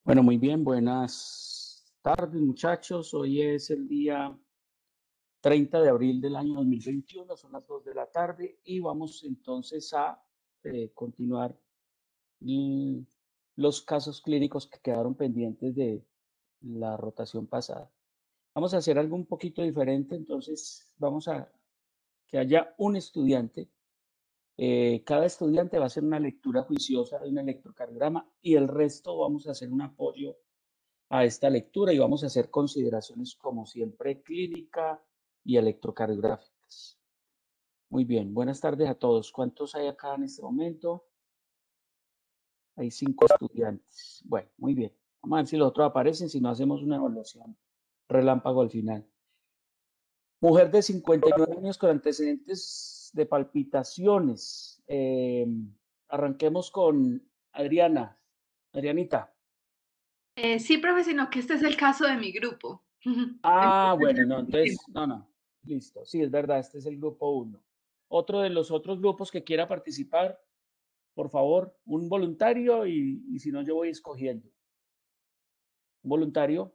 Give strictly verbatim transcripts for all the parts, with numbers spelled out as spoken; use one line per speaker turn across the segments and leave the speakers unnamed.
Bueno, muy bien, buenas tardes, muchachos. Hoy es el día treinta de abril del año dos mil veintiuno, son las dos de la tarde y vamos entonces a eh, continuar mm, los casos clínicos que quedaron pendientes de la rotación pasada. Vamos a hacer algo un poquito diferente, entonces vamos a que haya un estudiante. Eh, cada estudiante va a hacer una lectura juiciosa de un electrocardiograma y el resto vamos a hacer un apoyo a esta lectura y vamos a hacer consideraciones como siempre clínica y electrocardiográficas. Muy bien, buenas tardes a todos. ¿Cuántos hay acá en este momento? Hay cinco estudiantes. Bueno, muy bien. Vamos a ver si los otros aparecen, si no hacemos una evaluación relámpago al final. Mujer de cincuenta y nueve años con antecedentes de palpitaciones. Eh, arranquemos con Adriana. Adrianita.
Eh, sí, profe, sino que este es el caso de mi grupo.
Ah,
Entonces,
bueno, no, entonces, no, no, listo. Sí, es verdad, este es el grupo uno. Otro de los otros grupos que quiera participar, por favor, un voluntario y, y si no, yo voy escogiendo. Un voluntario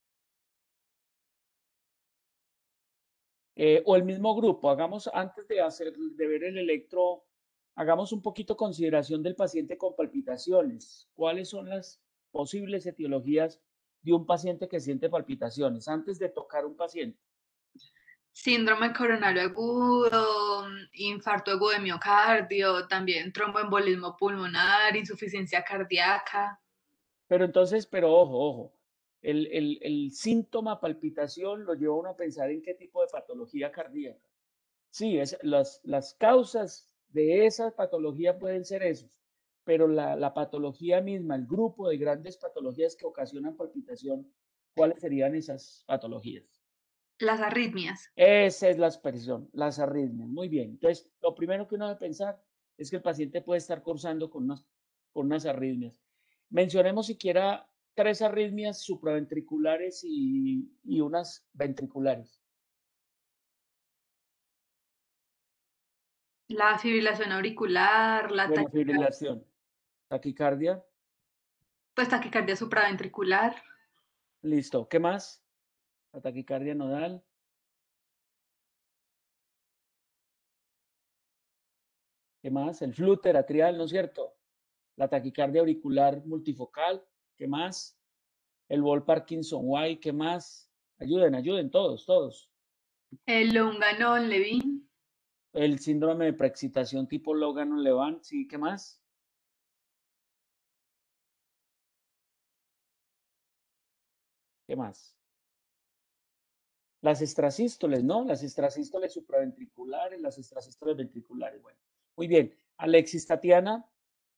eh, o el mismo grupo. Hagamos, antes de hacer, de ver el electro, hagamos un poquito consideración del paciente con palpitaciones. ¿Cuáles son las posibles etiologías de un paciente que siente palpitaciones antes de tocar un paciente?
síndrome coronario agudo, infarto agudo de miocardio, también tromboembolismo pulmonar, insuficiencia cardíaca.
Pero entonces, pero ojo, ojo, el, el, el síntoma palpitación lo lleva a uno a pensar en qué tipo de patología cardíaca. Sí, es, las, las causas de esa patología pueden ser esos, pero la, la patología misma, el grupo de grandes patologías que ocasionan palpitación, ¿cuáles serían esas patologías?
Las arritmias.
Esa es la expresión, las arritmias. Muy bien. Entonces, lo primero que uno debe pensar es que el paciente puede estar cursando con unas, con unas arritmias. Mencionemos siquiera tres arritmias supraventriculares y, y unas ventriculares.
La fibrilación auricular, la
Bueno,
taquicardia,
fibrilación, taquicardia,
pues taquicardia supraventricular,
listo. ¿Qué más? La taquicardia nodal. ¿Qué más? El flúter atrial, ¿no es cierto? La taquicardia auricular multifocal. ¿Qué más? El Wall Parkinson White. ¿Qué más? Ayuden, ayuden todos, todos.
el Longanon-Levin,
El síndrome de preexcitación tipo Logan-Levin, sí, ¿qué más? ¿Qué más? Las extrasístoles, ¿no? Las extrasístoles supraventriculares, las extrasístoles ventriculares. Bueno, muy bien. Alexis, Tatiana.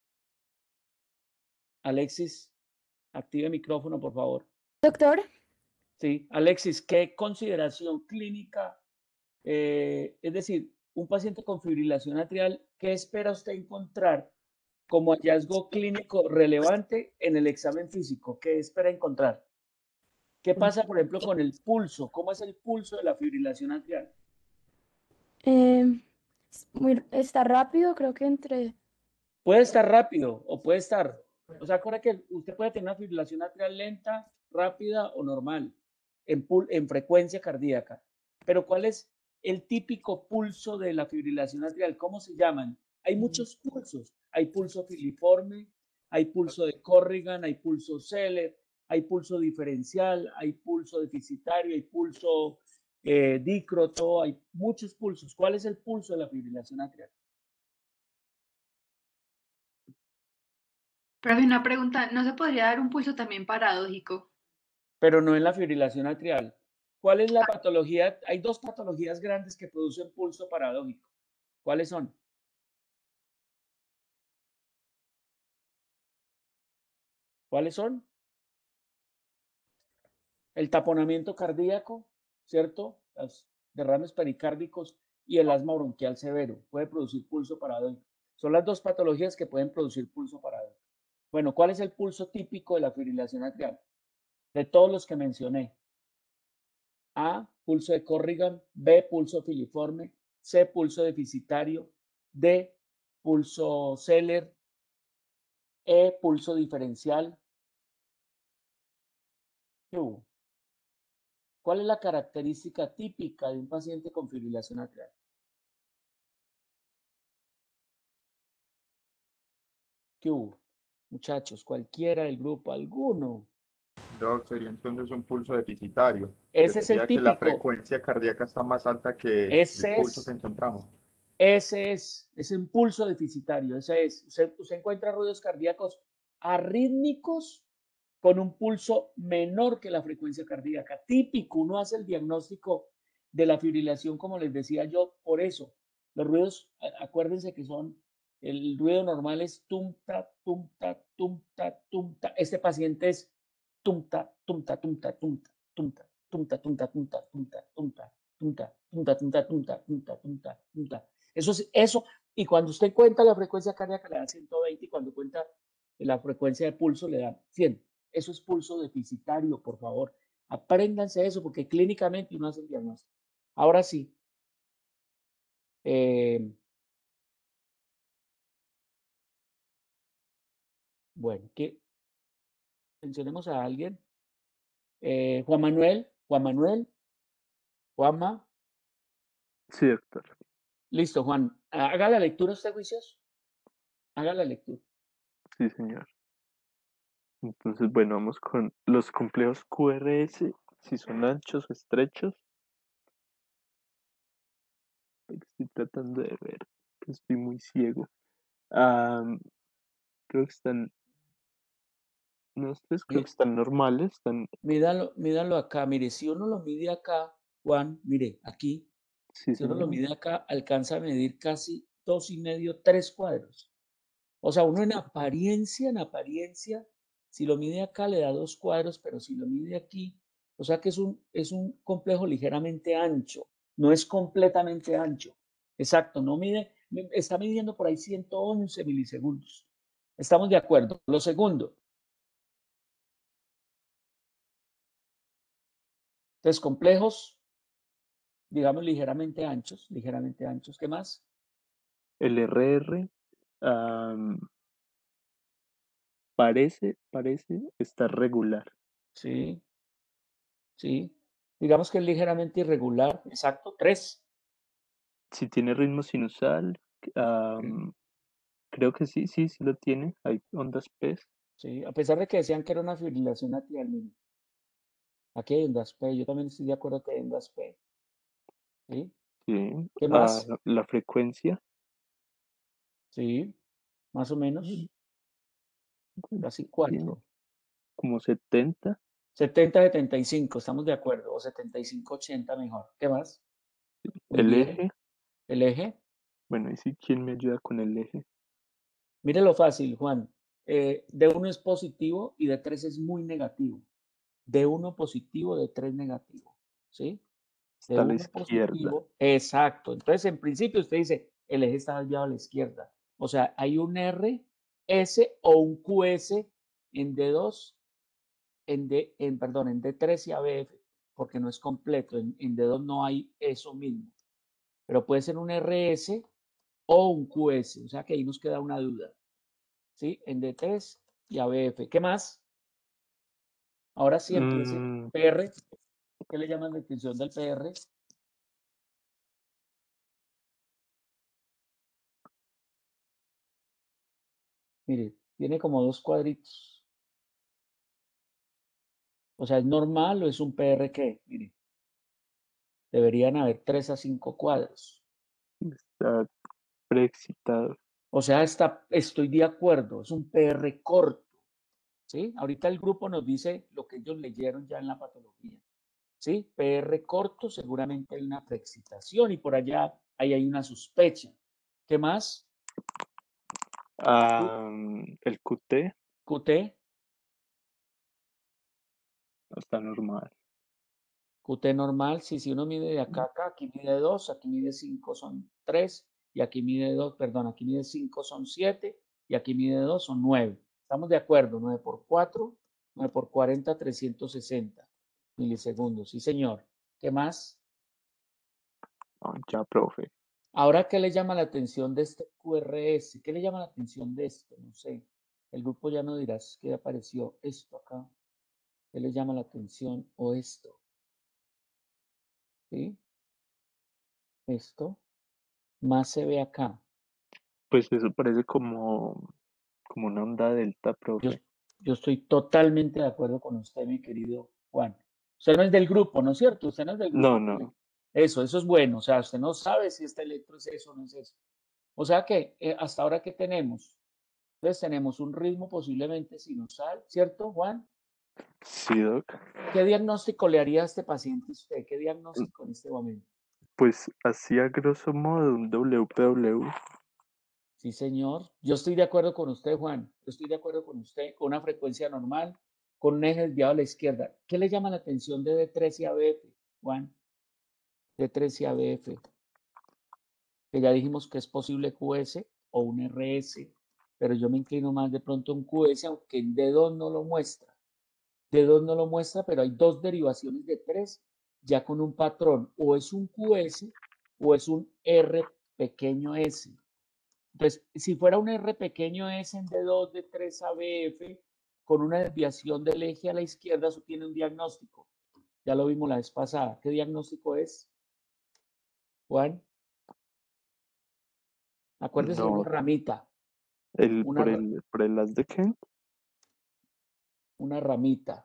Alexis, active micrófono, por favor.
Doctor,
Sí, Alexis, ¿qué consideración clínica, eh, es decir, un paciente con fibrilación atrial, qué espera usted encontrar como hallazgo clínico relevante en el examen físico? ¿Qué espera encontrar? ¿Qué pasa, por ejemplo, con el pulso? ¿Cómo es el pulso de la fibrilación atrial?
eh, es muy, está rápido, creo que entre...
Puede estar rápido o puede estar, o sea, acuerda que usted puede tener una fibrilación atrial lenta, rápida o normal en, pul en frecuencia cardíaca. Pero ¿cuál es el típico pulso de la fibrilación atrial? ¿Cómo se llaman? Hay muchos pulsos. Hay pulso filiforme, hay pulso de Corrigan, hay pulso Seller, hay pulso diferencial, hay pulso deficitario, hay pulso eh, dícroto, hay muchos pulsos. ¿Cuál es el pulso de la fibrilación atrial?
pero hay una pregunta, ¿no se podría dar un pulso también paradójico?
Pero no en la fibrilación atrial. ¿Cuál es la patología? Hay dos patologías grandes que producen pulso paradójico. ¿Cuáles son? ¿Cuáles son? El taponamiento cardíaco, ¿cierto? Los derrames pericárdicos y el asma bronquial severo. Puede producir pulso paradójico. Son las dos patologías que pueden producir pulso paradójico. Bueno, ¿cuál es el pulso típico de la fibrilación atrial? De todos los que mencioné. A, pulso de Corrigan, B, pulso filiforme, C, pulso deficitario, D, pulso Seller, E, pulso diferencial. ¿Qué hubo? ¿Cuál es la característica típica de un paciente con fibrilación atrial? ¿Qué hubo? Muchachos, cualquiera del grupo, alguno.
Doc, sería entonces un pulso deficitario, que
Ese es el
sería que la
típico.
frecuencia cardíaca está más alta que el
Ese
pulso que
es,
encontramos.
ese es, es un pulso deficitario. Ese es. Usted, usted encuentra ruidos cardíacos arrítmicos con un pulso menor que la frecuencia cardíaca. Típico, uno hace el diagnóstico de la fibrilación, como les decía yo, por eso. Los ruidos, acuérdense que son, el ruido normal es tumta, tumta, tumta, tumta. Este paciente es tumta, tumta, tumta, tumta, tumta, tumta, tumta, tumta, tumta, tumta, tumta, tumta, tumta, tumta, tumta, tumta, tumta. Eso es eso. Y cuando usted cuenta la frecuencia cardíaca, le da ciento veinte, y cuando cuenta la frecuencia de pulso, le da cien. Eso es pulso deficitario, por favor. Apréndanse eso, porque clínicamente uno hace el diagnóstico. Ahora sí. Eh, bueno, ¿qué? Mencionemos a alguien. Eh, Juan Manuel, Juan Manuel, Juanma.
Sí, doctor.
Listo, Juan. Haga la lectura usted, juicioso. Haga la lectura.
Sí, señor. Entonces, bueno, vamos con los complejos Q R S, si son anchos o estrechos. Estoy tratando de ver, que estoy muy ciego. Ah, creo que están, no, tres creo que están normales, están,
Mídalo, mídalo acá. Mire, si uno lo mide acá, Juan, mire, aquí.
sí,
Si uno lo
señor.
mide acá, alcanza a medir casi dos y medio, tres cuadros. O sea, uno en apariencia, en apariencia, si lo mide acá le da dos cuadros, pero si lo mide aquí, o sea que es un, es un complejo ligeramente ancho, no es completamente ancho. Exacto, no mide, está midiendo por ahí ciento once milisegundos. Estamos de acuerdo. Lo segundo. Entonces, complejos, digamos, ligeramente anchos, ligeramente anchos. ¿Qué más?
El R R am, parece, parece estar regular.
Sí, sí. Digamos que es ligeramente irregular. Exacto. Tres.
Si tiene ritmo sinusal, am, creo que sí, sí, sí lo tiene. Hay ondas P.
Sí, a pesar de que decían que era una fibrilación atrial, mire, aquí hay ondas P, yo también estoy de acuerdo que hay ondas P. ¿Sí?
Sí.
¿Qué
Ah,
más?
la frecuencia.
Sí, más o menos, casi
Tiene
cuatro.
como setenta.
setenta, setenta y cinco, estamos de acuerdo, o setenta y cinco, ochenta mejor. ¿Qué más? Muy
El
bien.
eje.
El eje.
Bueno, y sí, ¿quién me ayuda con el eje?
Mire lo fácil, Juan. Eh, de uno es positivo y de tres es muy negativo. De uno positivo, de tres negativo. ¿Sí? De
Está a la
uno
izquierda.
positivo. Exacto. Entonces, en principio, usted dice, el eje está desviado a la izquierda. O sea, hay un R, S o un Q S en D dos, en D, en, perdón, en D tres y A B F, porque no es completo. En, en D dos no hay eso mismo. Pero puede ser un R S o un Q S. O sea que ahí nos queda una duda. ¿Sí? En D tres y A B F. ¿Qué más? Ahora sí empiece.
Mm,
P R. ¿Qué le llaman la extensión del P R? Mire, tiene como dos cuadritos. O sea, ¿es normal o es un P R qué? Mire, deberían haber tres a cinco cuadros.
está preexcitado.
O sea, está, estoy de acuerdo, es un P R corto. ¿Sí? Ahorita el grupo nos dice lo que ellos leyeron ya en la patología. ¿Sí? P R corto, seguramente hay una preexcitación y por allá ahí hay una sospecha. ¿Qué más?
Ah, el Q T
Q T.
está normal.
Q T normal, sí, si uno mide de acá a acá, aquí mide dos, aquí mide cinco, son tres, y aquí mide dos, perdón, aquí mide cinco, son siete, y aquí mide dos, son nueve. Estamos de acuerdo, nueve por cuatro, nueve por cuarenta, trescientos sesenta milisegundos. Sí, señor. ¿Qué más?
Ah, ya, profe.
Ahora, ¿qué le llama la atención de este Q R S? ¿Qué le llama la atención de esto? No sé. El grupo ya no dirás que apareció esto acá. ¿Qué le llama la atención? O esto. ¿Sí? Esto. Más se ve acá.
Pues eso parece como, como una onda delta,
Yo,
profe.
yo estoy totalmente de acuerdo con usted, mi querido Juan. Usted no es del grupo, ¿no es cierto? Usted no es del grupo.
No,
que le-
no.
Eso, eso es bueno. O sea, usted no sabe si este electro es eso o no es eso. O sea que eh, hasta ahora, ¿qué tenemos? Entonces tenemos un ritmo posiblemente sinusal, ¿cierto, Juan?
Sí, Doc.
¿Qué diagnóstico le haría a este paciente usted? ¿Qué diagnóstico en este momento?
Pues así a grosso modo un W P W.
Sí, señor. Yo estoy de acuerdo con usted, Juan. Yo estoy de acuerdo con usted. Con una frecuencia normal, con un eje desviado a la izquierda. ¿Qué le llama la atención de D tres y A B F, Juan? D tres y A B F. Que ya dijimos que es posible Q S o un R S, pero yo me inclino más de pronto a un Q S, aunque en D dos no lo muestra. D dos no lo muestra, pero hay dos derivaciones de tres ya con un patrón. O es un Q S o es un R pequeño s. Entonces, si fuera un R pequeño s en D dos, D tres A B F, con una desviación del eje a la izquierda, eso tiene un diagnóstico. Ya lo vimos la vez pasada. ¿Qué diagnóstico es, Juan? Acuérdese de una
No,
ramita.
el,
Una,
por el, por el as de Kent.
una ramita.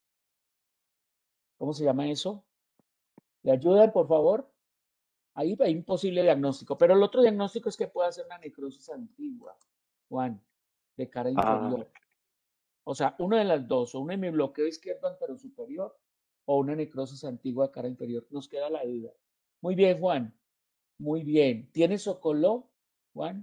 ¿Cómo se llama eso? ¿Le ayudan, por favor? Ahí hay un posible diagnóstico, pero el otro diagnóstico es que puede ser una necrosis antigua, Juan, de cara
Ah,
inferior. O sea, una de las dos, o un hemibloqueo izquierdo anterosuperior o una necrosis antigua de cara inferior. Nos queda la duda. Muy bien, Juan. Muy bien. ¿Tienes Socoló, Juan?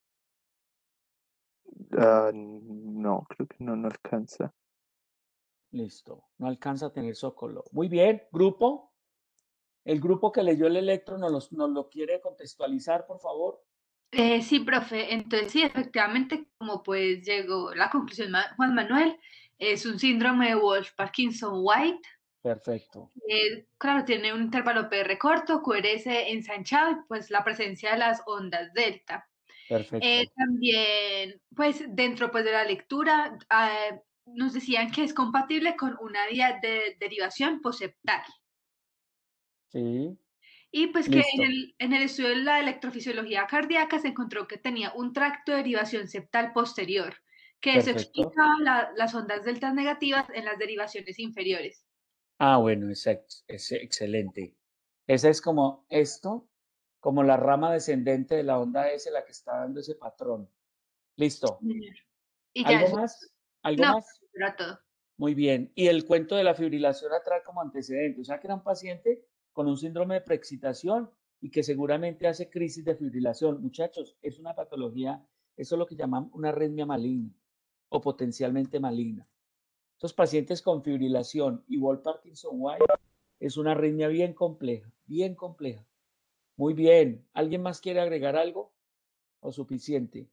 ah, no, creo que no, no alcanza.
Listo. No alcanza a tener Socoló. Muy bien. Grupo. El grupo que leyó el electro nos, los, nos lo quiere contextualizar, por favor.
Eh, sí, profe. Entonces, sí, efectivamente, como pues llegó la conclusión Ma- Juan Manuel, es un síndrome de Wolff-Parkinson-White.
Perfecto.
Eh, claro, tiene un intervalo P R corto, Q R S ensanchado y pues la presencia de las ondas delta.
Perfecto.
Eh, también, pues dentro pues, de la lectura, eh, nos decían que es compatible con una vía de derivación poseptal.
Sí.
Y pues que en
Listo.
el, en el estudio de la electrofisiología cardíaca se encontró que tenía un tracto de derivación septal posterior, que eso
Perfecto.
explicaba la, las ondas deltas negativas en las derivaciones inferiores.
Ah, bueno, es, ex- es excelente. Esa es como esto, como la rama descendente de la onda S, la que está dando ese patrón. Listo.
Y ya
¿Algo
eso,
más? ¿Algo
no,
más?
era todo.
Muy bien. Y el cuento de la fibrilación atrás como antecedente. O sea, que era un paciente con un síndrome de preexcitación y que seguramente hace crisis de fibrilación. Muchachos, es una patología, eso es lo que llaman una arritmia maligna o potencialmente maligna. Estos pacientes con fibrilación y Wolff-Parkinson-White es una arritmia bien compleja, bien compleja. Muy bien. ¿Alguien más quiere agregar algo o suficiente?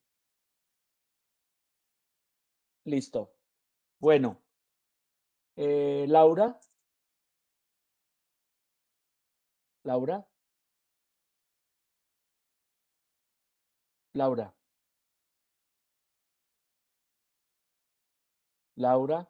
Listo. Bueno, eh, Laura. Laura. Laura. Laura.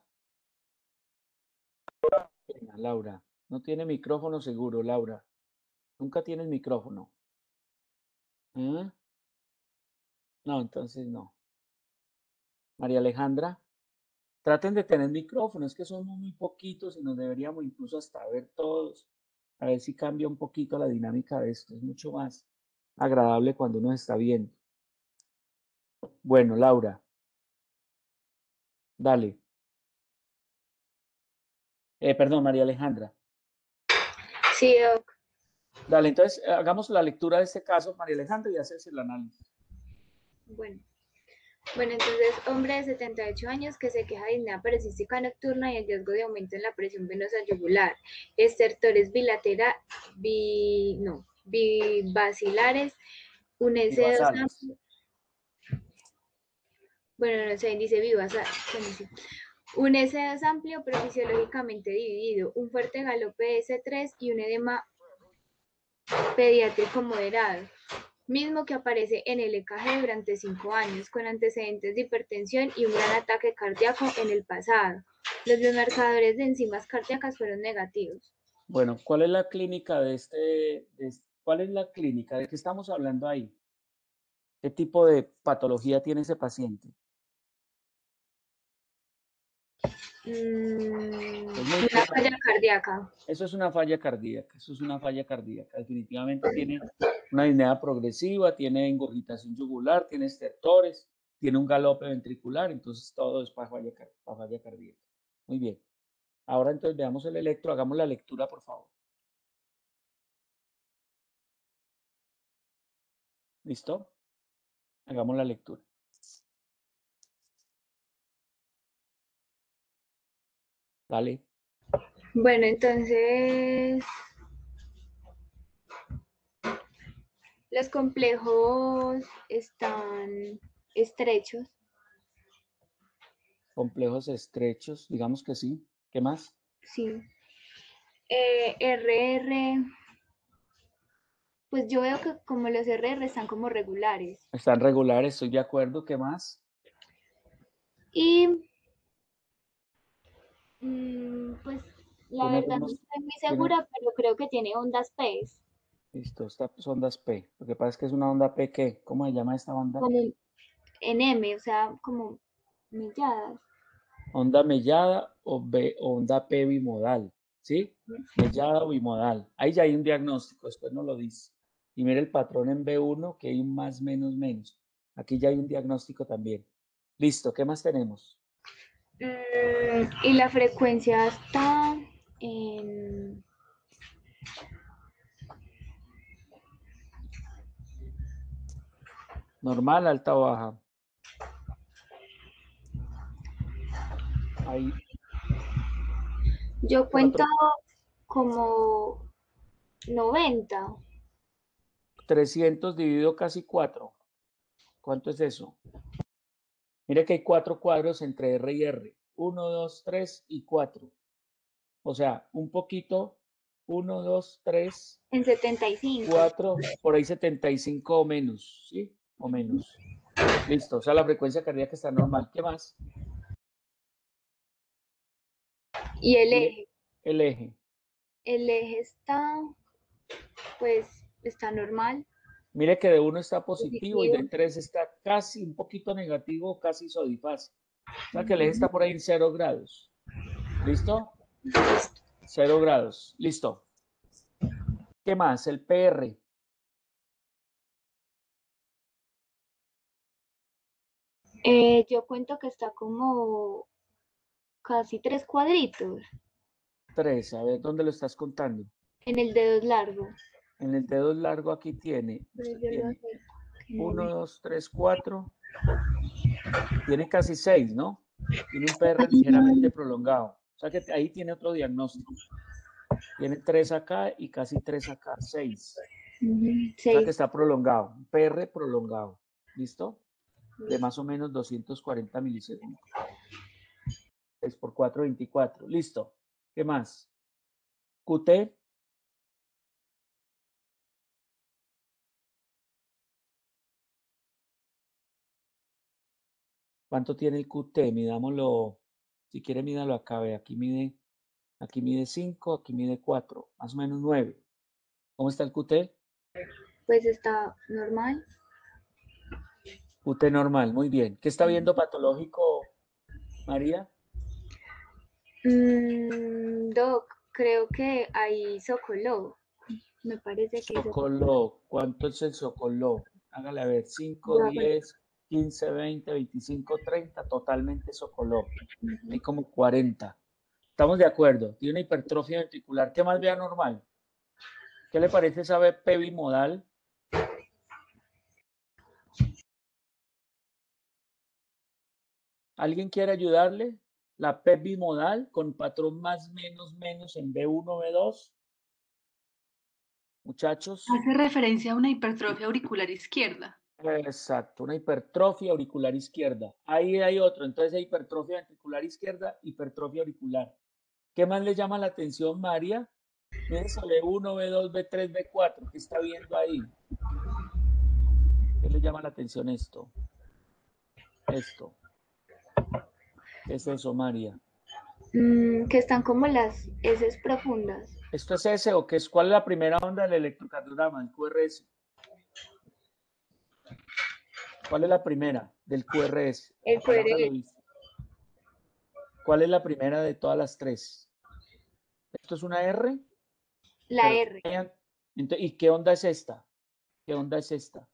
Venga, Laura. No tiene micrófono seguro, Laura. Nunca tienes micrófono. ¿Eh? No, entonces no. María Alejandra. Traten de tener micrófono, es que somos muy poquitos y nos deberíamos incluso hasta ver todos. A ver si cambia un poquito la dinámica de esto. Es mucho más agradable cuando uno está viendo. Bueno, Laura. Dale. Eh, perdón, María Alejandra.
Sí, Doc.
Dale, entonces eh, hagamos la lectura de este caso, María Alejandra, y haces el análisis.
Bueno. Bueno, entonces, hombre de setenta y ocho años que se queja de disnea paroxística nocturna y hallazgo de aumento en la presión venosa yugular, estertores bilaterales, bi, no, bivacilares, un S dos
Bibasales.
amplio, bueno, no sé, dice bivasal, bueno, sí. Un S dos amplio pero fisiológicamente dividido, un fuerte galope S tres y un edema pediátrico moderado, mismo que aparece en el E K G durante cinco años, con antecedentes de hipertensión y un gran ataque cardíaco en el pasado. Los biomarcadores de enzimas cardíacas fueron negativos.
Bueno, ¿cuál es la clínica de este, de este- cuál es la clínica? ¿De qué estamos hablando ahí? ¿Qué tipo de patología tiene ese paciente?
Mm,
Es muy
una
claro.
falla cardíaca.
Eso es una falla cardíaca, eso es una falla cardíaca. Definitivamente tiene una disnea progresiva, tiene engurgitación yugular, tiene estertores, tiene un galope ventricular, entonces todo es para falla, car- para falla cardíaca. Muy bien. Ahora entonces veamos el electro, hagamos la lectura, por favor. ¿Listo? Hagamos la lectura. Dale.
Bueno, entonces los complejos están estrechos.
Complejos estrechos, digamos que sí. ¿Qué más?
Sí. Eh, R R, pues yo veo que como los R R están como regulares.
Están regulares, estoy de acuerdo. ¿Qué más?
Y mm, pues la
Tiene
verdad no
ritmos,
estoy muy
tiene,
segura, pero creo que tiene ondas P.
listo, estas ondas P. Lo que pasa es que es una onda P, ¿qué? ¿Cómo se llama esta onda?
Como en M, o sea, como milladas.
Onda mellada o B- onda P bimodal, ¿sí? Mellada o bimodal. Ahí ya hay un diagnóstico, después no lo dice. Y mire el patrón en B uno, que hay un más, menos, menos. Aquí ya hay un diagnóstico también. Listo, ¿qué más tenemos?
Mm, y la frecuencia está en...
Normal, alta o baja. Hay
Yo cuento
cuatro,
como noventa.
trescientos dividido casi cuatro. ¿Cuánto es eso? Mire que hay cuatro cuadros entre R y R. Uno, dos, tres y cuatro. O sea, un poquito, uno, dos, tres,
En setenta y cinco.
cuatro, por ahí setenta y cinco o menos, ¿sí? O menos. Listo, o sea, la frecuencia cardíaca está normal. ¿Qué más?
Y el
El,
eje.
el eje.
El eje está, pues, está normal.
Mire que de uno está positivo y de
Positivo.
tres está casi un poquito negativo, casi sodifásico. O sea, que el eje está por ahí en cero grados. ¿Listo? Cero grados. Listo. ¿Qué más? El P R.
Eh, yo cuento que está como casi tres cuadritos
tres. A ver, ¿dónde lo estás contando?
en el dedo largo.
En el dedo largo aquí tiene,
Pero
usted
yo lo
tiene
acerco, que no
uno,
me-
dos, tres, cuatro. Tiene casi seis, ¿no? Tiene un P R ligeramente prolongado. O sea que ahí tiene otro diagnóstico. Tiene tres acá y casi tres acá, seis.
Ujú,
O sea que
seis.
está prolongado, un P R prolongado. ¿Listo? De más o menos doscientos cuarenta milisegundos. seis por cuatro, veinticuatro. Listo. ¿Qué más? Q T. ¿Cuánto tiene el Q T? Midámoslo. Si quiere, mídalo acá. Ve, aquí mide, aquí mide cinco, aquí mide cuatro. Más o menos nueve. ¿Cómo está el Q T?
Pues está normal.
Q T normal, muy bien. ¿Qué está viendo patológico, María?
Mm, Doc, creo que ahí Sokolov. Me parece que es
Socoló. ¿Cuánto es el Socoló? Hágale a ver, cinco, diez, quince, veinte, veinticinco, treinta, totalmente Socoló. Hay como cuarenta. Estamos de acuerdo. Tiene una hipertrofia ventricular. ¿Qué más ve anormal? ¿Qué le parece esa P bimodal? ¿Alguien quiere ayudarle? La P bimodal con patrón más, menos, menos en B uno, B dos. Muchachos.
Hace referencia a una hipertrofia auricular izquierda.
Exacto, una hipertrofia auricular izquierda. Ahí hay otro. Entonces hay hipertrofia ventricular izquierda, hipertrofia auricular. ¿Qué más le llama la atención, María? Piensa B uno, B dos, B tres, B cuatro. ¿Qué está viendo ahí? ¿Qué le llama la atención esto? Esto. ¿Qué es eso, María?
Mm, que están como las heces profundas.
¿Esto es S o qué es? ¿Cuál es la primera onda del electrocardiograma, el Q R S? ¿Cuál es la primera del Q R S?
El
¿A cuál onda lo
Q R S.
viste? ¿Cuál es la primera de todas las tres? ¿Esto es una R?
La
Pero,
R.
ento- ¿y qué onda es esta? ¿Qué onda es esta?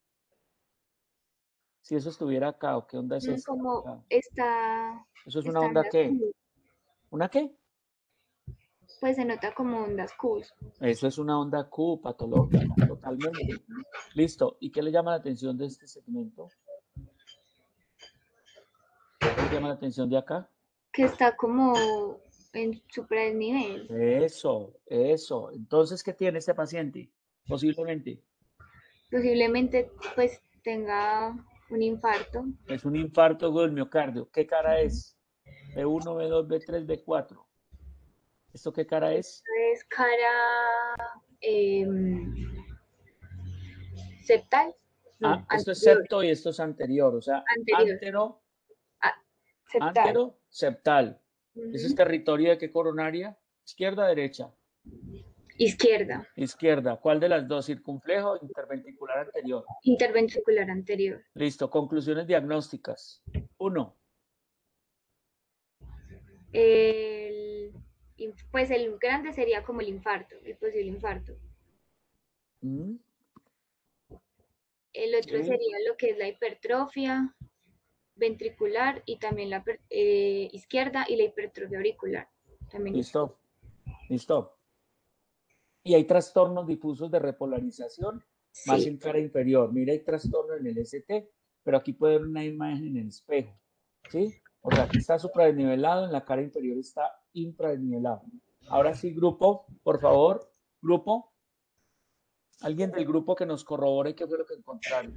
Si eso estuviera acá, ¿o qué onda es
Mm,
esta?
como
Ah,
está,
¿eso es una
están
onda
las
qué?
Q,
¿Una qué?
pues se nota como ondas Q.
Eso es una onda Q patológica, totalmente. Listo. ¿Y qué le llama la atención de este segmento? ¿Qué le llama la atención de acá?
Que está como en supraesnivel.
Eso, eso. Entonces, ¿qué tiene este paciente? Posiblemente
Posiblemente pues tenga un infarto.
es un infarto agudo del miocardio. ¿Qué cara es? B uno, B dos, B tres, B cuatro. ¿Esto qué cara es?
Es cara em, septal, no,
Ah, esto es
anterior,
septo y esto es anterior, o sea,
anterior,
antero,
ah, septal.
antero, septal. ¿Ese es
Ujú.
territorio de qué coronaria? Izquierda, derecha.
Izquierda,
Izquierda. ¿Cuál de las dos? Circunflejo o interventricular anterior.
interventricular anterior.
Listo. Conclusiones diagnósticas. Uno.
El, pues el grande sería como el infarto, el posible infarto.
¿Mm?
El otro
Sí.
sería lo que es la hipertrofia ventricular y también la eh, izquierda y la hipertrofia auricular. También izquierda.
Listo. Listo. Y hay trastornos difusos de repolarización más
Sí,
en cara inferior. Mira, hay trastorno en el S T, pero aquí puede ver una imagen en espejo. ¿Sí? O sea, aquí está supradesnivelado, en la cara inferior está infradesnivelado. Ahora sí, grupo, por favor, grupo. Alguien del grupo que nos corrobore qué fue lo que encontraron.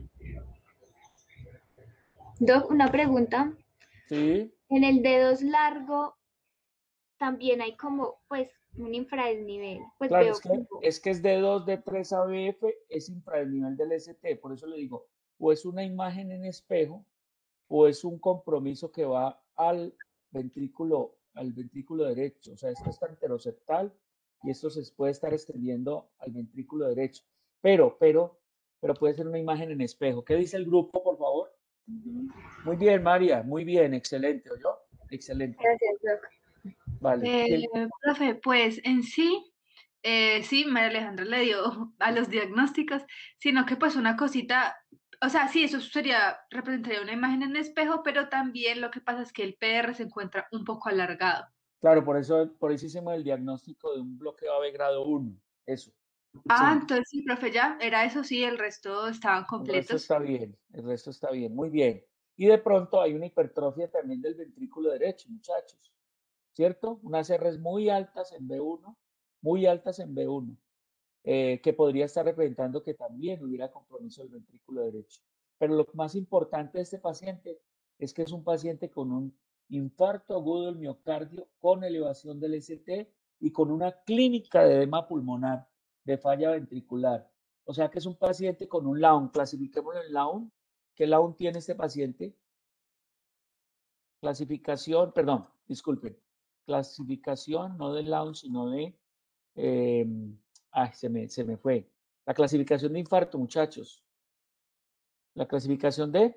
Doc, una pregunta.
¿Sí?
En el dedos largo también hay como, pues, un infradesnivel. Pues
Claro,
veo
es que
como,
es, que es D dos, D tres A B F, es infradesnivel del S T. Por eso le digo, o es una imagen en espejo o es un compromiso que va al ventrículo, al ventrículo derecho. O sea, esto está anteroseptal y esto se puede estar extendiendo al ventrículo derecho. Pero, pero, pero puede ser una imagen en espejo. ¿Qué dice el grupo, por favor? Muy bien, María, muy bien, excelente, ¿oyó? Excelente.
gracias, Doc.
Vale.
Eh, profe, pues en sí, eh, sí, María Alejandra le dio a los diagnósticos, sino que pues una cosita, o sea, sí, eso sería, representaría una imagen en espejo, pero también lo que pasa es que el P R se encuentra un poco alargado.
Claro, por eso, por eso hicimos el diagnóstico de un bloqueo A B grado uno. Eso.
Ah,
Sí,
entonces sí, profe, ya, era eso sí, el resto estaban
el resto
completos.
está bien, el resto está bien, muy bien. Y de pronto hay una hipertrofia también del ventrículo derecho, muchachos, ¿cierto? Unas R's muy altas en B uno, muy altas en B uno, eh, que podría estar representando que también hubiera compromiso del ventrículo derecho. Pero lo más importante de este paciente es que es un paciente con un infarto agudo del miocardio con elevación del S T y con una clínica de edema pulmonar de falla ventricular. O sea que es un paciente con un L A U N. Clasifiquémoslo en L A U N. ¿Qué L A U N tiene este paciente? Clasificación, perdón, disculpen. Clasificación no de L A U N, sino de... Eh, ay, se me, se me fue. La clasificación de infarto, muchachos. La clasificación de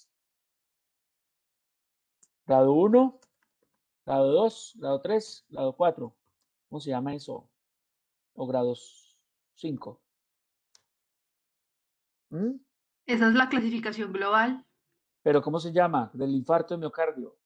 grado uno, grado dos, grado tres, grado cuatro. ¿Cómo se llama eso? O grado cinco. ¿Mm?
Esa es la clasificación global.
Pero ¿cómo se llama? Del infarto de miocardio.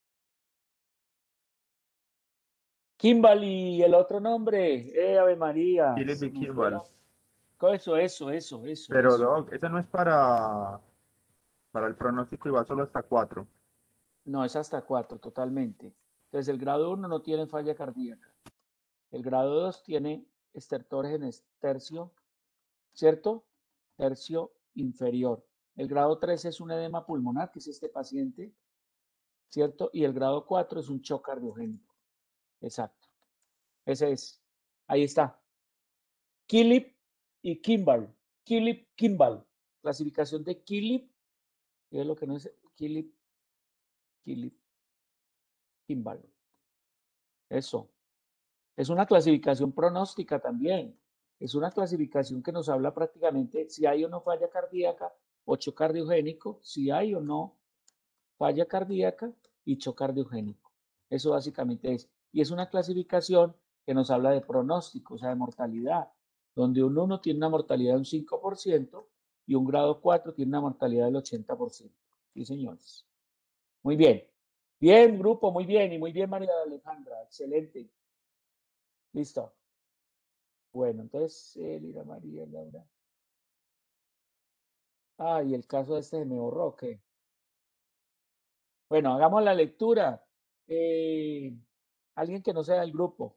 Kimberly, el otro nombre. Eh, Ave María.
Philip
Se
y
me fue
Kimball.
la- Eso, eso, eso, eso,
Pero,
eso.
Doc, esa no es para, para el pronóstico y va solo hasta cuatro.
No, es hasta cuatro, totalmente. Entonces, el grado uno no tiene falla cardíaca. El grado dos tiene estertores en tercio, ¿cierto? Tercio inferior. El grado tres es un edema pulmonar, que es este paciente, ¿cierto? Y el grado cuatro es un shock cardiogénico. Exacto. Ese es. Ahí está. Killip y Kimball. Killip, Kimball. Clasificación de Killip. ¿Qué es lo que no es? Killip, Killip, Kimball. Eso. Es una clasificación pronóstica también. Es una clasificación que nos habla prácticamente si hay o no falla cardíaca o choque cardiogénico, si hay o no falla cardíaca y choque cardiogénico. Eso básicamente es. Y es una clasificación que nos habla de pronóstico, o sea, de mortalidad, donde un uno tiene una mortalidad de un cinco por ciento y un grado cuatro tiene una mortalidad del ochenta por ciento. Sí, señores. Muy bien. Bien, grupo, muy bien. Y muy bien, María Alejandra. Excelente. Listo. Bueno, entonces, Elira, María, Laura. Ah, y el caso de este de me borró, ¿qué? Bueno, hagamos la lectura. Eh, alguien que no sea del grupo.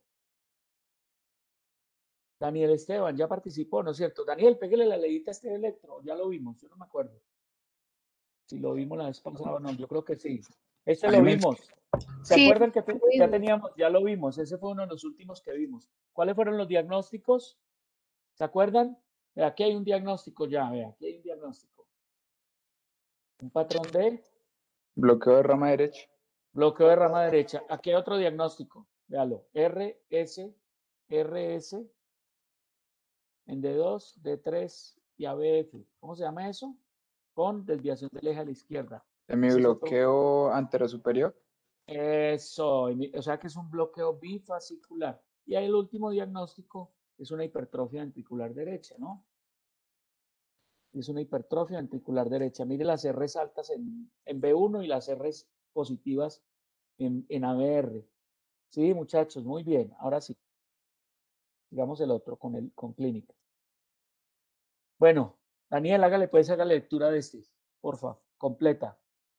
Daniel Esteban, ya participó, ¿no es cierto? Daniel, pégale la leyita a este electro, ya lo vimos, yo no me acuerdo. Si lo vimos la vez pasada o no, yo creo que sí. Este lo vimos. ¿Se
Sí,
acuerdan que te-
lo
ya
vimos.
teníamos, ya lo vimos? Ese fue uno de los últimos que vimos. ¿Cuáles fueron los diagnósticos? ¿Se acuerdan? Vea, aquí hay un diagnóstico ya, vea, aquí hay un diagnóstico. Un patrón de
Bloqueo de rama derecha.
bloqueo de rama derecha. Aquí hay otro diagnóstico. Véalo. R S, R S, en D dos, D tres y A B F. ¿Cómo se llama eso? Con desviación del eje a la izquierda.
En mi
Ese es otro.
bloqueo anterosuperior.
Eso, o sea que es un bloqueo bifascicular. Y ahí el último diagnóstico es una hipertrofia ventricular derecha, ¿no? Es una hipertrofia ventricular derecha. Mire las R's altas en, en B uno y las R's positivas en, en A B R. Sí, muchachos, muy bien. Ahora sí. Digamos el otro con, el, con clínica. Bueno, Daniel, hágale pues, haga lectura de este, porfa, completa.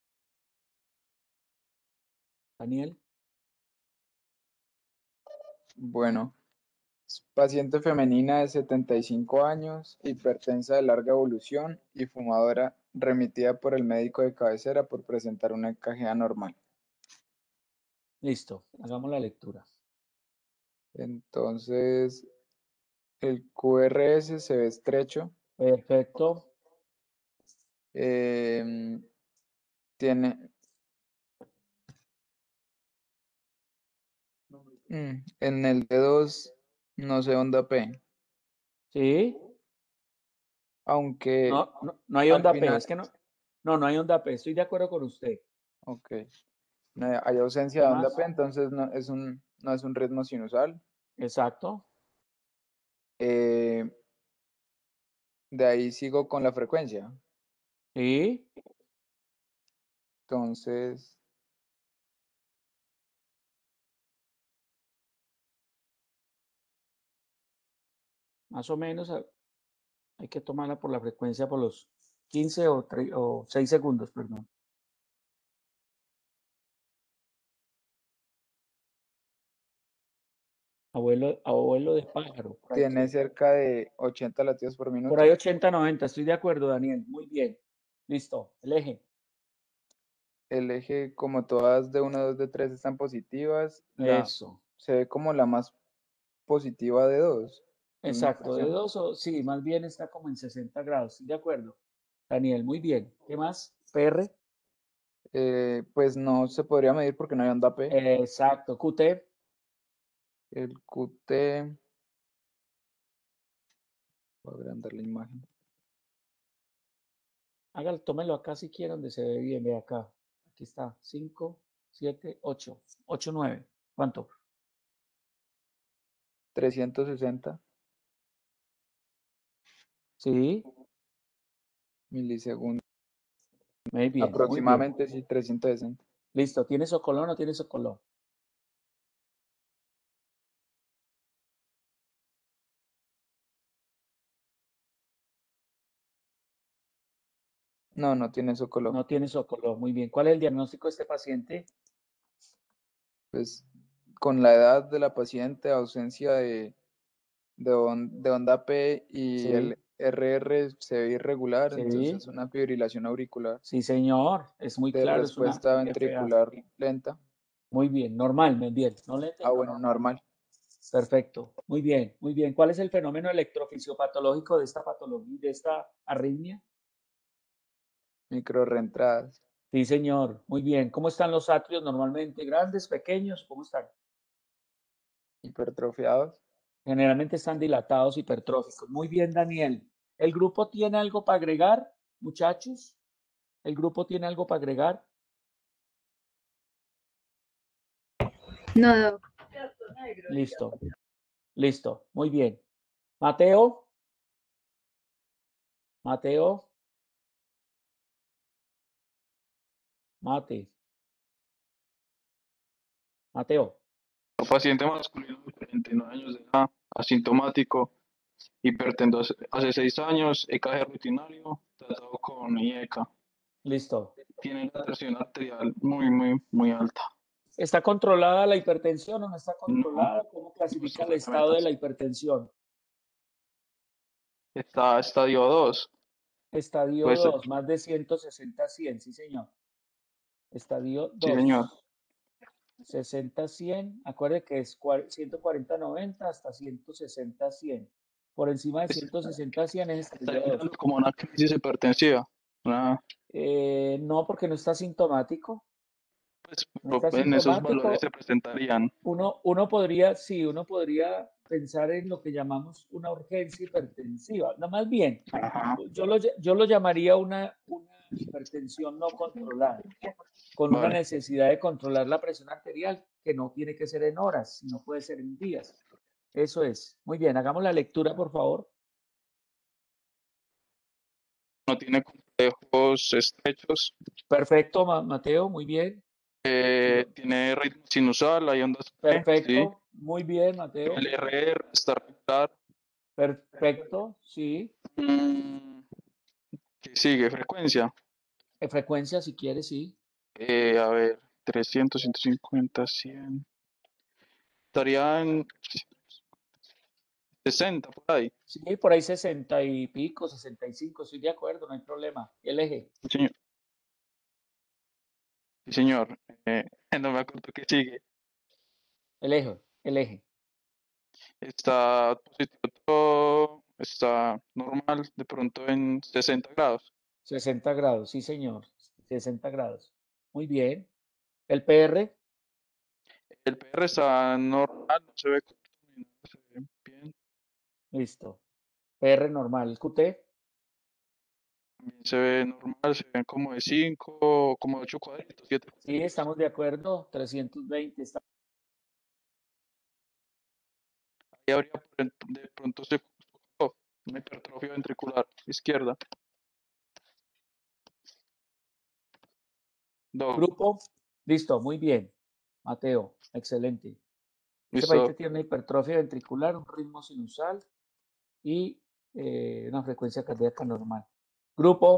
Daniel.
Bueno, paciente femenina de setenta y cinco años, hipertensa de larga evolución y fumadora, remitida por el médico de cabecera por presentar una E K G anormal.
Listo, hagamos la lectura.
Entonces, el Q R S se ve estrecho.
Perfecto.
eh, tiene mm, en el D dos no sé onda P,
Sí.
aunque
No, no, no hay
al
onda P,
final,
es que no. No, no hay onda P, estoy de acuerdo con usted.
ok, no hay hay ausencia
¿Qué
de onda
más?
P, entonces no es un, no es un ritmo sinusal.
Exacto.
Eh, de ahí sigo con la frecuencia.
Sí.
Entonces,
Más o menos a- hay que tomarla por la frecuencia por los quince o, tre- o seis segundos, perdón. Abuelo, abuelo de pájaro. Por ahí,
tiene
que-
cerca de ochenta latidos por
por
minuto.
ahí ochenta, noventa, estoy de acuerdo, Daniel. Muy bien. Listo. El eje.
El eje, como todas de uno, dos, de tres están positivas, la,
Eso.
se ve como la más positiva de dos. En una
Exacto. De
ocasión.
dos o sí, más bien está como en sesenta grados. Estoy de acuerdo. Daniel, muy bien. ¿Qué más? P R.
Eh, pues no se podría medir porque no hay onda P.
Exacto. Q T.
El Q T, voy a agrandar la imagen.
Hágalo, tómelo acá si quiere, donde se ve bien. Ve acá. Aquí está. cinco, siete, ocho. ocho, nueve. ¿Cuánto?
trescientos sesenta
Sí.
milisegundos.
Muy bien. Muy bien.
Aproximadamente, sí, trescientos sesenta.
Listo. ¿Tiene socolón o no tiene socolón?
No, no tiene Sokolov.
No tiene socolón. Muy bien. ¿Cuál es el diagnóstico de este paciente?
Pues con la edad de la paciente, ausencia de, de, on- de onda P y
Sí.
el R R se ve irregular,
Sí.
entonces una fibrilación auricular
Sí, señor. Es muy
de
claro. Es una
respuesta
F A.
ventricular lenta.
Muy bien. Normal, muy bien. No lenta,
Ah,
no
bueno,
normal.
normal.
Perfecto. Muy bien, muy bien. ¿Cuál es el fenómeno electrofisiopatológico de esta patología, de esta arritmia?
Microrreentradas.
Sí, señor. Muy bien. ¿Cómo están los atrios normalmente? ¿Grandes, pequeños? ¿Cómo están?
hipertrofiados.
Generalmente están dilatados, hipertróficos. Muy bien, Daniel. ¿El grupo tiene algo para agregar, muchachos? ¿El grupo tiene algo para agregar?
No, Doc.
Listo. Listo. Muy bien. Mateo. Mateo. Mate. Mateo.
Paciente masculino de cuarenta y nueve años de edad, asintomático, hipertenso hace seis años, E K G rutinario, tratado con I E C A.
Listo.
Tiene la presión arterial muy, muy, muy alta.
¿Está controlada la hipertensión o no está
No,
controlada? ¿Cómo clasifica el estado de la hipertensión?
está estadio dos.
Estadio
Pues,
dos, más de ciento sesenta a cien, sí señor. Estadio
sí, señor.
dos, sesenta a cien, acuerde que es cua- ciento cuarenta a noventa hasta ciento sesenta a cien. Por encima de
Es-
ciento sesenta a cien es
Está
estadio
entrando
dos.
como una crisis hipertensiva. Una-
Eh, no, porque no está sintomático.
pues,
No está
en esos valores se
sintomático.
presentarían.
Uno, uno podría, sí, uno podría pensar en lo que llamamos una urgencia hipertensiva. No, más bien,
Ajá.
yo lo, yo lo llamaría una, una hipertensión no controlada, con una
Vale.
necesidad de controlar la presión arterial, que no tiene que ser en horas, sino puede ser en días. Eso es. Muy bien, hagamos la lectura, por favor.
No tiene complejos estrechos.
Perfecto, Ma- Mateo, muy bien.
Eh, tiene ritmo sinusal, hay ondas P, sí.
Perfecto, muy bien, Mateo.
El R R está regular.
Perfecto, sí.
Mm, ¿Qué sigue? Frecuencia.
En frecuencia, si quieres, sí.
Eh, a ver, trescientos, ciento cincuenta, cien. Estaría en sesenta por ahí.
Sí, por ahí sesenta y pico, sesenta y cinco, estoy de acuerdo, no hay problema. El eje,
Sí, señor. Sí, señor. Eh, no me acuerdo qué sigue.
el eje, el eje.
Está positivo todo, está normal, de pronto en sesenta grados.
sesenta grados, sí, señor. sesenta grados. Muy bien. El P R,
El P R está normal, no se ve corto ni nada, se ve bien.
listo. P R normal. El Q T,
También se ve normal, se ven como de cinco, como de ocho cuadritos, siete
sí,
cuadritos.
estamos de acuerdo. trescientos veinte, está.
Ahí habría por ent- de pronto se oh, una hipertrofia ventricular izquierda. Do,
Grupo, listo, muy bien. Mateo, excelente. Este paciente
listo.
tiene una hipertrofia ventricular, un ritmo sinusal y eh, una frecuencia cardíaca normal. Grupo,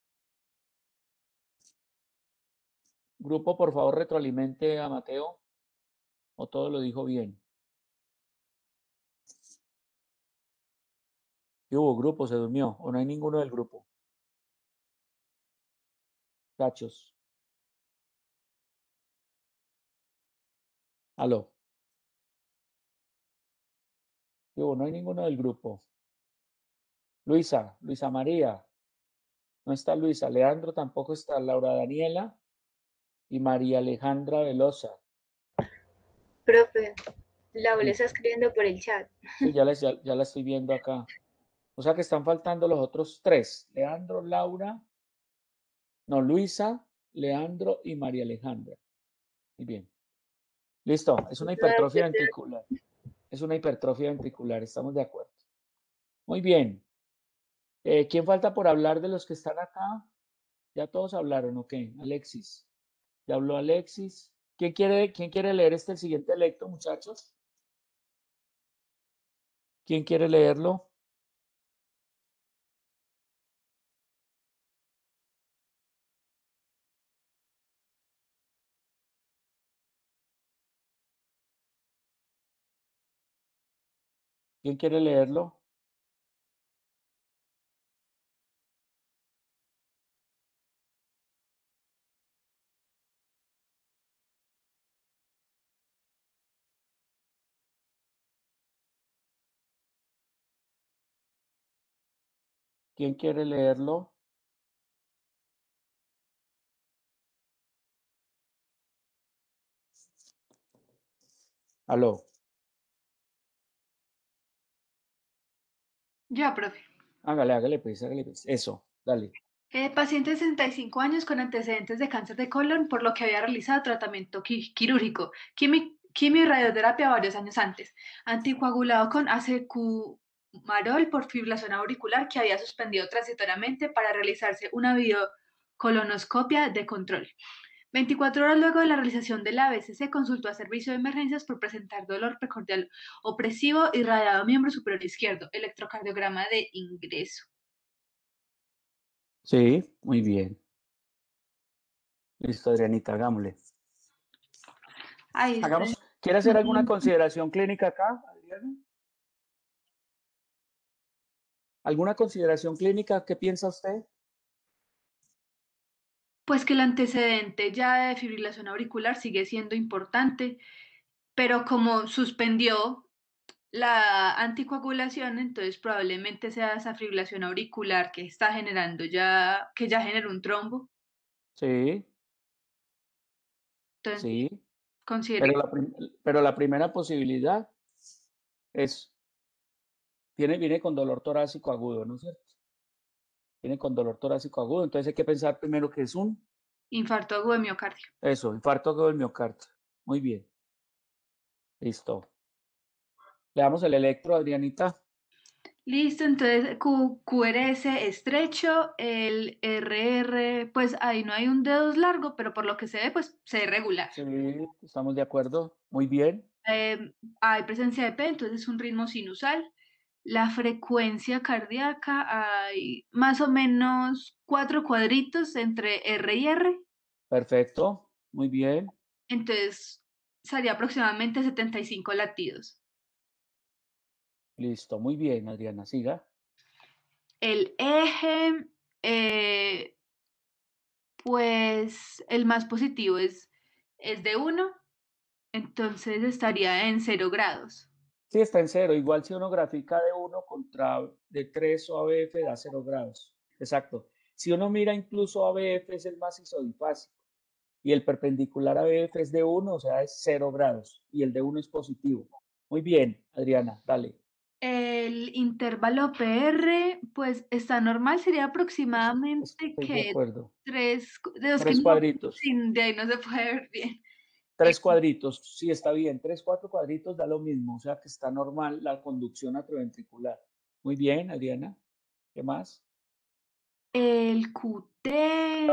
grupo, por favor, retroalimente a Mateo. O todo lo dijo bien. ¿Qué hubo? Grupo, se durmió. O no hay ninguno del grupo. Cachos. Aló. ¿Qué hubo? No hay ninguno del grupo. Luisa, Luisa María. No está Luisa. Leandro tampoco está. Laura Daniela y María Alejandra Velosa.
Profe, Laura
Sí,
está escribiendo por el chat.
sí, ya, les, ya, ya la estoy viendo acá. O sea que están faltando los otros tres. Leandro, Laura, no, Luisa, Leandro y María Alejandra. Muy bien. Listo. Es una hipertrofia ventricular. Es una hipertrofia ventricular. Estamos de acuerdo. Muy bien. Eh, ¿Quién falta por hablar de los que están acá? ¿Ya todos hablaron o qué? Alexis. ¿Ya habló Alexis? ¿Quién quiere, quién quiere leer este el siguiente lecto, muchachos? ¿Quién quiere leerlo? ¿Quién quiere leerlo? ¿Quién quiere leerlo? Aló.
Ya, profe.
Hágale, hágale, pues, hágale, pues. Eso, dale.
Eh, paciente de sesenta y cinco años con antecedentes de cáncer de colon, por lo que había realizado tratamiento qui- quirúrgico, quimi- quimio y radioterapia varios años antes, anticoagulado con asecumarol por fibrilación auricular que había suspendido transitoriamente para realizarse una videocolonoscopia de control. veinticuatro horas luego de la realización de la A B C C, consultó a servicio de emergencias por presentar dolor precordial opresivo irradiado miembro superior izquierdo, electrocardiograma de ingreso.
Sí, muy bien. Listo, Adrianita, hagámosle.
Ahí está.
Hagamos, ¿quiere hacer alguna consideración clínica acá, Adriana? ¿Alguna consideración clínica? ¿Qué piensa usted?
Pues que el antecedente ya de fibrilación auricular sigue siendo importante, pero como suspendió la anticoagulación, entonces probablemente sea esa fibrilación auricular que está generando ya, que ya generó un trombo.
Sí,
Entonces,
sí.
considere.
Pero la, prim- pero la primera posibilidad es, tiene, viene con dolor torácico agudo, ¿no es cierto? Viene con dolor torácico agudo, entonces hay que pensar primero que es un,
Infarto agudo de miocardio.
eso, infarto agudo del miocardio. Muy bien. Listo. Le damos el electro, Adrianita.
Listo, entonces Q, QRS estrecho, el R R, pues ahí no hay un dedo largo, pero por lo que se ve, pues se ve regular.
Sí, estamos de acuerdo. Muy bien.
Eh, hay presencia de P, entonces es un ritmo sinusal. La frecuencia cardíaca hay más o menos cuatro cuadritos entre R y R,
Perfecto. Muy bien.
entonces sería aproximadamente setenta y cinco latidos.
Listo. Muy bien, Adriana. Siga.
El eje, eh, pues el más positivo es, es de uno, entonces estaría en cero grados.
Sí, está en cero. Igual si uno grafica de uno contra de tres o A B F da cero grados. Exacto. Si uno mira incluso A B F es el más isodifásico y el perpendicular a B F es de uno, o sea, es cero grados y el de uno es positivo. Muy bien, Adriana, dale.
El intervalo P R, pues está normal, sería aproximadamente
Estoy de
que
acuerdo.
tres, de dos que
Tres
no,
cuadritos.
sin- de ahí no se puede ver bien.
Tres cuadritos, sí está bien. Tres, cuatro cuadritos da lo mismo, o sea que está normal la conducción atrioventricular. Muy bien, Adriana. ¿Qué más?
El Q T,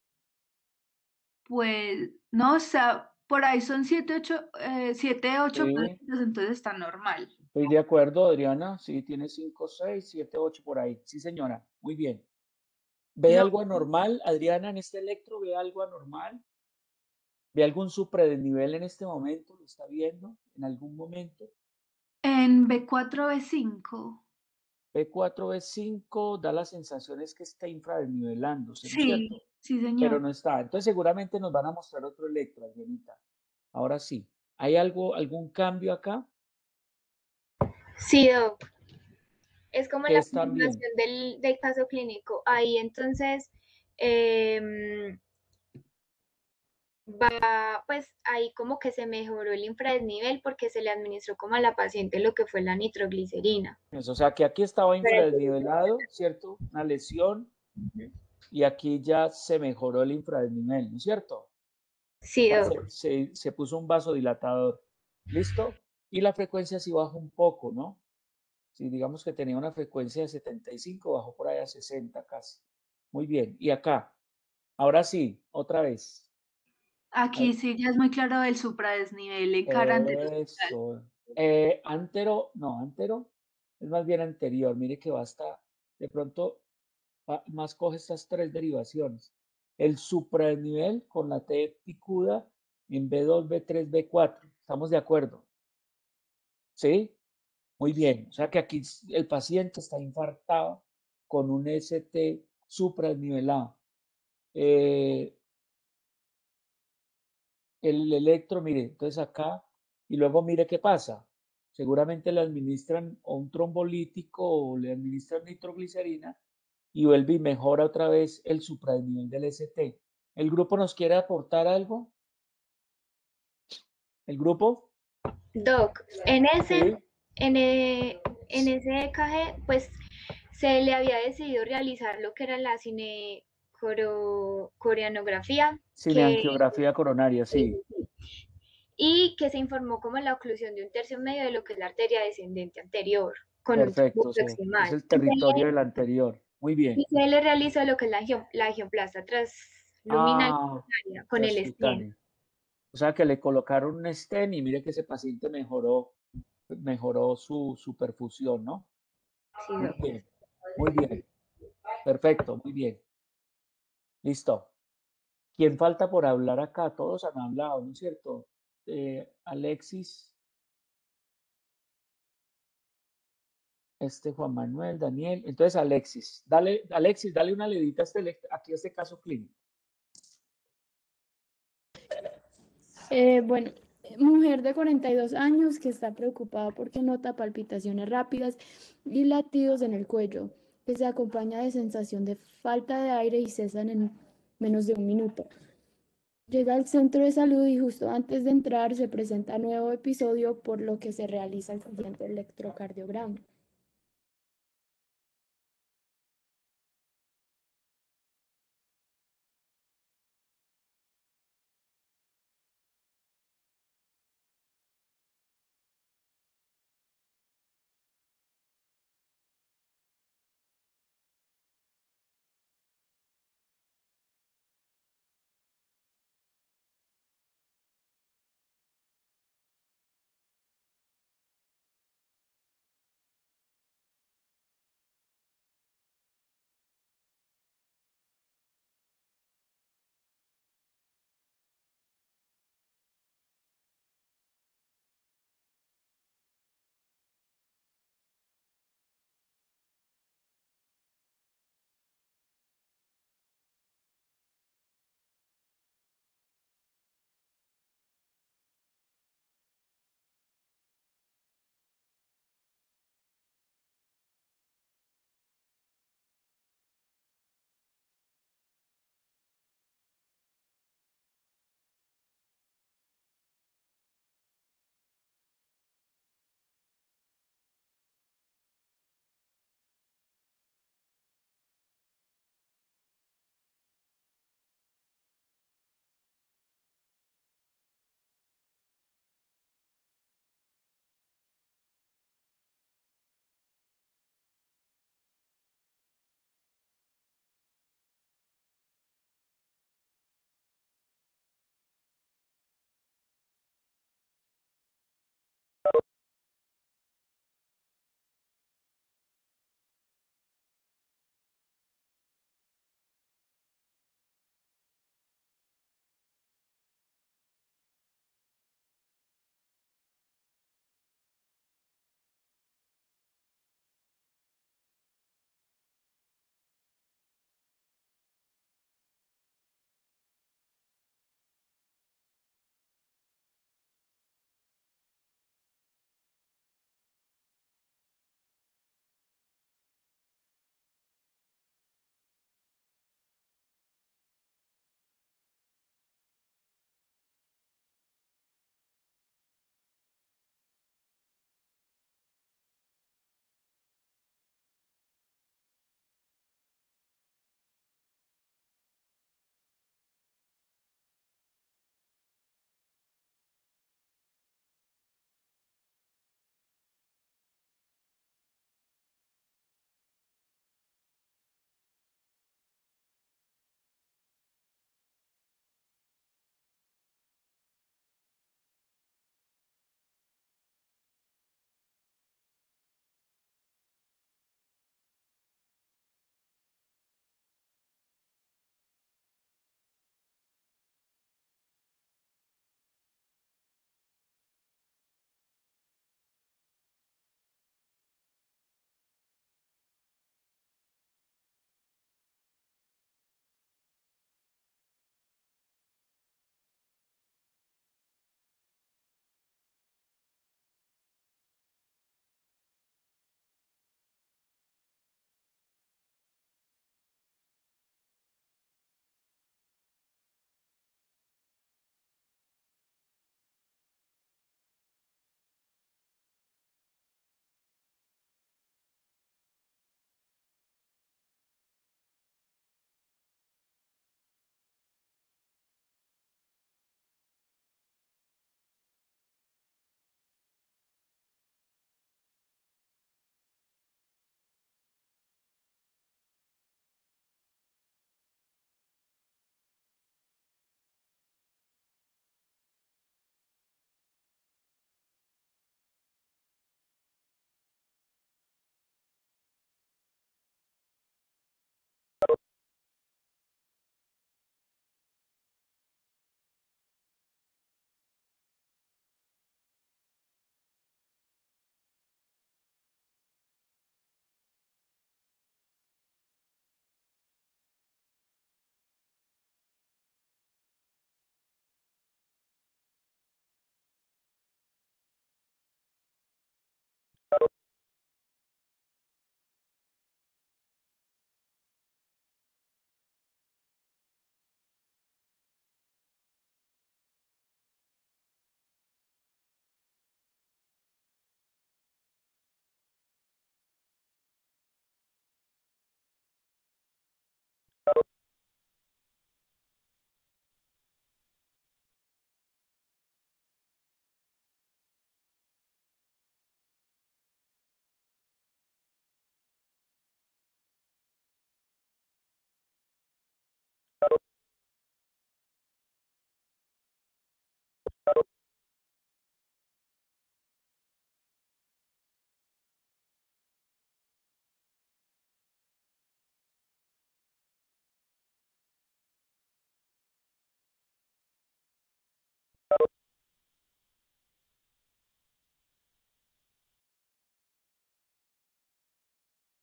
pues no, o sea, por ahí son siete, ocho, eh, siete, ocho
Sí,
cuadritos, entonces está normal.
estoy de acuerdo, Adriana. Sí, tiene cinco, seis, siete, ocho por ahí. Sí, señora. Muy bien. ¿Ve
Lo,
algo anormal, Adriana, en este electro? ¿Ve algo anormal? ¿Ve algún supradesnivel en este momento? ¿Lo está viendo en algún momento?
en B cuatro, B cinco.
B cuatro, B cinco da la sensación es que está infradesnivelándose, ¿no es
Sí,
cierto?
sí,
Pero
señor.
no está. Entonces seguramente nos van a mostrar otro electro, Adrianita. Ahora sí. ¿Hay algo, algún cambio acá?
Sí, Doc. Es como
¿Qué
la
están viendo?
continuación del, del caso clínico. Ahí entonces em, va, pues ahí como que se mejoró el infradesnivel porque se le administró como a la paciente lo que fue la nitroglicerina.
Eso, o sea que aquí estaba
Para el-
infradesnivelado, ¿cierto? Una lesión y aquí ya se mejoró el infradesnivel, ¿no es cierto? O
Sí,
sea,
Doc.
se, se, se puso un vasodilatador. ¿Listo? Y la frecuencia sí bajó un poco, ¿no? Si digamos que tenía una frecuencia de setenta y cinco, bajó por ahí a sesenta casi. Muy bien. Y acá, ahora sí, otra vez.
Aquí sí ya es muy claro el supradesnivel en cara anterostal.
Eso. Eh, antero, no, antero es más bien anterior. Mire que basta, de pronto va- más coge estas tres derivaciones. El supradesnivel con la T picuda en B dos, B tres, B cuatro. ¿Estamos de acuerdo? ¿Sí? Muy bien. O sea que aquí el paciente está infartado con un S T supradesnivelado. Eh, el electro, mire, entonces acá, y luego mire qué pasa. Seguramente le administran o un trombolítico o le administran nitroglicerina y vuelve y mejora otra vez el supradesnivel del S T. ¿El grupo nos quiere aportar algo? ¿El grupo?
Doc, en ese,
Sí.
en, e- en ese E K G, pues se le había decidido realizar lo que era la cinecoreanografía, que,
Cineangiografía coronaria, sí.
y que se informó como la oclusión de un tercio medio de lo que es la arteria descendente anterior, con un tubo
Perfecto, o sea, es
proximal.
el territorio del anterior. Muy bien.
Y se le realizó lo que es la, angio- la angioplasta transluminal
Ah,
con el stent.
transcutáneo. O sea que le colocaron un stent y mire que ese paciente mejoró, mejoró su, su perfusión, ¿no?
Sí,
Muy
doc.
bien, muy bien. Perfecto, muy bien. Listo. ¿Quién falta por hablar acá? Todos han hablado, ¿no es cierto? Eh, Alexis, este Juan Manuel, Daniel. Entonces, Alexis, dale, Alexis, dale una leidita a este, aquí a este caso clínico.
Eh, bueno, mujer de cuarenta y dos años que está preocupada porque nota palpitaciones rápidas y latidos en el cuello, que se acompaña de sensación de falta de aire y cesan en menos de un minuto. Llega al centro de salud y justo antes de entrar se presenta nuevo episodio, por lo que se realiza el siguiente electrocardiograma.